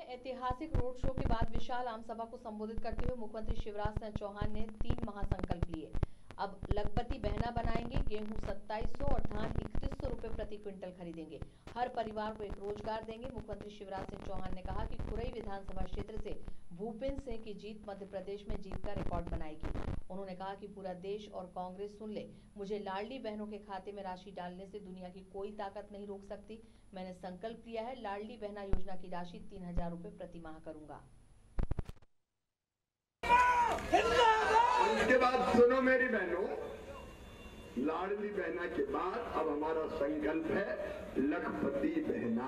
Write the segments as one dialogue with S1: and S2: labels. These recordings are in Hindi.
S1: ऐतिहासिक रोड शो के बाद विशाल आमसभा को संबोधित करते हुए मुख्यमंत्री शिवराज सिंह चौहान ने 3 महासंकल्प लिए। अब लखपति बहना बनाएंगे, गेहूं 2700 और धान 3100 रुपए प्रति क्विंटल खरीदेंगे, हर परिवार को एक रोजगार देंगे। मुख्यमंत्री शिवराज सिंह चौहान ने कहा कि खुरई विधानसभा क्षेत्र से भूपेंद्र सिंह की जीत मध्य प्रदेश में जीत का रिकॉर्ड बनाएगी। उन्होंने कहा कि पूरा देश और कांग्रेस सुन ले, मुझे लाडली बहनों के खाते में राशि डालने से दुनिया की कोई ताकत नहीं रोक सकती। मैंने संकल्प लिया है, लाडली बहना योजना की राशि 3000 रुपए प्रति माह करूंगा।
S2: उसके बाद सुनो मेरी बहनों, लाडली बहना के बाद अब हमारा संकल्प है लखपति बहना।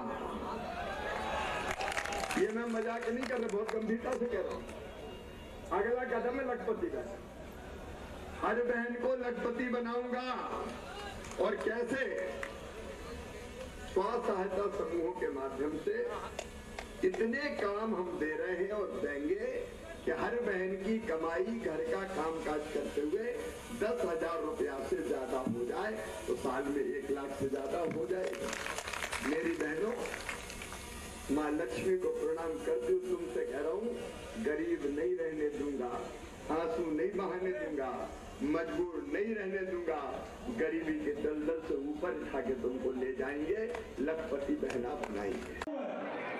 S2: ये मैं मजाक नहीं कर रहा, बहुत गंभीरता से कह रहा हूं। अगला कदम है लखपति बहना। हर बहन को लखपति बनाऊंगा। और कैसे? स्व सहायता समूहों के माध्यम से इतने काम हम दे रहे हैं और देंगे कि हर बहन की कमाई घर का कामकाज करते हुए 10,000 रुपया से ज्यादा हो जाए तो साल में 1 लाख से ज्यादा हो जाएगा। मेरी बहनों, माँ लक्ष्मी को प्रणाम करती हूँ, तुमसे कह रहा हूँ, गरीब नहीं रहने दूंगा, आंसू नहीं बहाने दूंगा, मजबूर नहीं रहने दूंगा। गरीबी के दलदल से ऊपर उठा के तुमको ले जाएंगे, लखपति बहना बनाएंगे।